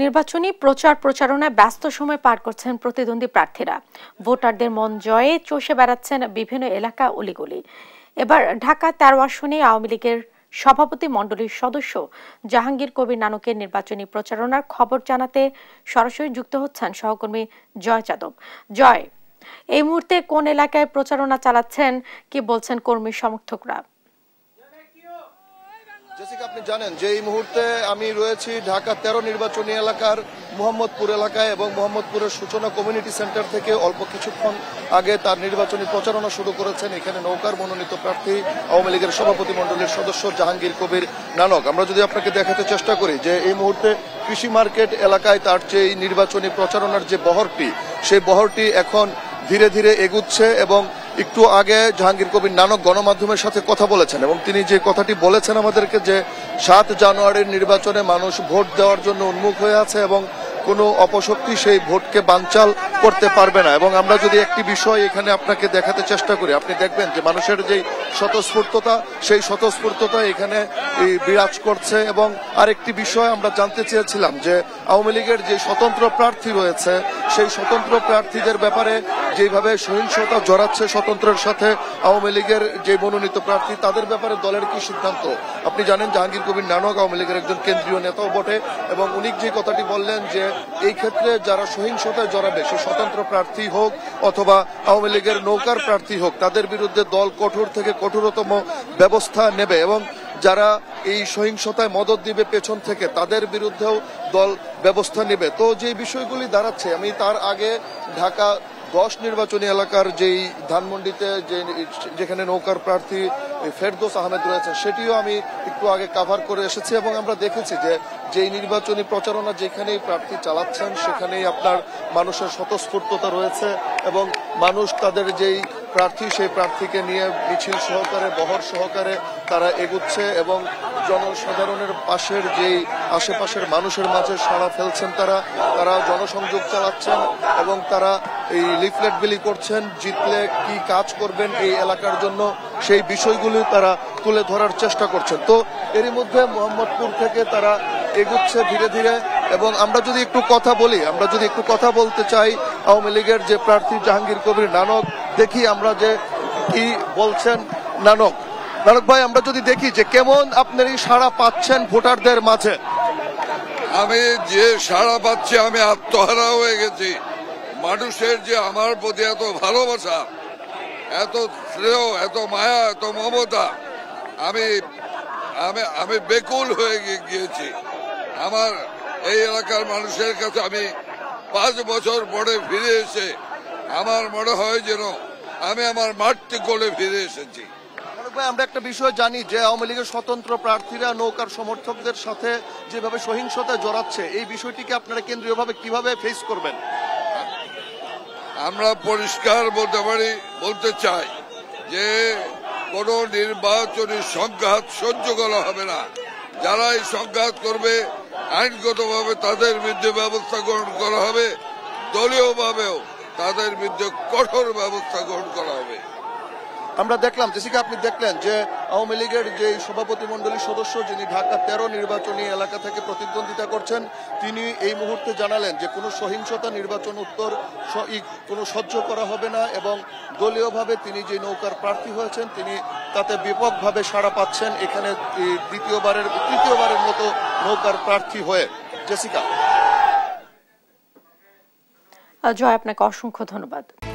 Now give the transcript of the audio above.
নির্বাচনী প্রচারণায় ব্যস্ত সময় পার করছেন প্রতিদ্বন্দ্বী প্রার্থীরা। ভোটারদের মন জয়ে চষে বেড়াচ্ছেন বিভিন্ন এলাকা অলিগলি। এবার ঢাকা ১৩ আসনে আওয়ামী লীগের সভাপতি মণ্ডলীর সদস্য জাহাঙ্গীর কবির নানকের নির্বাচনী প্রচারণার খবর জানাতে সরাসরি যুক্ত হচ্ছেন সহকর্মী জয় যাদব। জয়, এই মুহূর্তে কোন এলাকায় প্রচারণা চালাচ্ছেন, কি বলছেন কর্মী সমর্থকরা? জেসিকা, আপনি জানেন যে এই মুহূর্তে আমি রয়েছি ঢাকা ১৩ নির্বাচনী এলাকার মোহাম্মদপুর এলাকায় এবং মোহাম্মদপুরের সূচনা কমিউনিটি সেন্টার থেকে অল্প কিছুক্ষণ আগে তার নির্বাচনী প্রচারণা শুরু করেছেন এখানে নৌকার মনোনীত প্রার্থী আওয়ামী লীগের সভাপতি মণ্ডলীর সদস্য জাহাঙ্গীর কবির নানক। আমরা যদি আপনাকে দেখাতে চেষ্টা করি যে এই মুহূর্তে কৃষি মার্কেট এলাকায় তার যে নির্বাচনী প্রচারণার যে বহরটি, সেই বহরটি এখন ধীরে ধীরে এগুচ্ছে এবং একটু আগে জাহাঙ্গীর কবির নানক গণমাধ্যমের সাথে কথা বলেছেন এবং তিনি যে কথাটি বলেছেন আমাদেরকে যে ৭ জানুয়ারির নির্বাচনে মানুষ ভোট দেওয়ার জন্য উন্মুখ হয়ে আছে এবং কোনো অপশক্তি সেই ভোটকে বানচাল করতে পারবে না। এবং আমরা যদি একটি বিষয় এখানে আপনাকে দেখাতে চেষ্টা করি, আপনি দেখবেন যে মানুষের যেই স্বতঃস্ফূর্ততা, সেই স্বতঃস্ফূর্ততা এখানে বিরাজ করছে। এবং আরেকটি বিষয় আমরা জানতে চেয়েছিলাম যে আওয়ামী লীগের যে স্বতন্ত্র প্রার্থী রয়েছে, সেই স্বতন্ত্র প্রার্থীদের ব্যাপারে যেভাবে সহিংসতা জড়াচ্ছে স্বতন্ত্রের সাথে আওয়ামী লীগের যে মনোনীত প্রার্থী, তাদের ব্যাপারে দলের কি সিদ্ধান্ত? আপনি জানেন জাহাঙ্গীর কবির নানক আওয়ামী লীগের একজন কেন্দ্রীয় নেতাও বটে এবং উনি যে কথাটি বললেন যে এই ক্ষেত্রে যারা সহিংসতায় জড়াবে, সে স্বতন্ত্র প্রার্থী হোক অথবা আওয়ামী লীগের নৌকার প্রার্থী হোক, তাদের বিরুদ্ধে দল কঠোর থেকে কঠোরতম ব্যবস্থা নেবে এবং যারা এই সহিংসতায় মদত দিবে পেছন থেকে, তাদের বিরুদ্ধেও দল ব্যবস্থা নেবে। তো যে বিষয়গুলি দাঁড়াচ্ছে, আমি তার আগে ঢাকা ১০ নির্বাচনী এলাকার যেই ধানমন্ডিতে যেখানে নৌকার প্রার্থী ফেরদৌস আহমেদ রয়েছেন, সেটিও আমি একটু আগে কাভার করে এসেছি এবং আমরা দেখেছি যে যেই নির্বাচনী প্রচারণা যেখানেই প্রার্থী চালাচ্ছেন সেখানেই আপনার মানুষের স্বতঃস্ফূর্ততা রয়েছে এবং মানুষ তাদের যেই প্রার্থী, সেই প্রার্থীকে নিয়ে মিছিল সহকারে, বহর সহকারে তারা এগুচ্ছে এবং জনসাধারণের পাশের যেই আশেপাশের মানুষের মাঝে সাড়া ফেলছেন, তারা জনসংযোগ চালাচ্ছেন এবং তারা এই লিফলেট বিলি করছেন, জিতলে কি কাজ করবেন এই এলাকার জন্য, সেই বিষয়গুলি তারা তুলে ধরার চেষ্টা করছেন। তো এরই মধ্যে মোহাম্মদপুর থেকে তারা এগুচ্ছে ধীরে ধীরে এবং আমরা যদি একটু কথা বলতে চাই আওয়ামী লীগের যে প্রার্থী জাহাঙ্গীর কবির নানক, দেখি আমরা যে কি বলছেন। নানক ভাই, আমরা যদি দেখি যে কেমন আপনার এই সাড়া পাচ্ছেন ভোটারদের মাঝে? আমি যে সাড়া পাচ্ছি, আমি আত্মহারা হয়ে গেছি। মানুষের যে আমার প্রতি এত ভালোবাসা, এত স্নেহ, এত মায়া, এত মমতা, আমি বেকুল হয়ে গিয়েছি। আমার এই এলাকার মানুষের কাছে আমি 5 বছর পরে ফিরে এসে আমার মনে হয় যেন আমি আমার মাতৃকোলে ফিরে এসেছি। আমরা একটা বিষয় জানি যে আওয়ামী লীগের স্বতন্ত্র প্রার্থীরা নৌকার সমর্থকদের সাথে যেভাবে সহিংসতায় জড়াচ্ছে, এই বিষয়টিকে আপনারা কেন্দ্রীয়ভাবে কিভাবে ফেস করবেন? আমরা পরিষ্কার বলতে চাই যে কোন নির্বাচনী সংঘাত সহ্য করা হবে না। যারা এই সংঘাত করবে আইনগতভাবে তাদের বিরুদ্ধে ব্যবস্থা গ্রহণ করা হবে, দলীয়ভাবেও তাদের বিরুদ্ধে কঠোর ব্যবস্থা গ্রহণ করা হবে। আমরা দেখলাম, জেসিকা, আপনি দেখলেন যে আওয়ামী লীগের যে সভাপতি মণ্ডলীর সদস্য, যিনি ঢাকা ১৩ নির্বাচনী এলাকা থেকে প্রতিদ্বন্দ্বিতা করছেন, তিনি এই মুহূর্তে জানালেন যে কোনো সহিংসতা নির্বাচন উত্তর কোনো সহ্য করা হবে না এবং দলীয়ভাবে তিনি যে নৌকার প্রার্থী হয়েছেন তিনি তাতে ব্যাপকভাবে সাড়া পাচ্ছেন এখানে তৃতীয়বারের মতো নৌকার প্রার্থী হয়ে। জেসিকা, জয়, আপনাকে অসংখ্য ধন্যবাদ।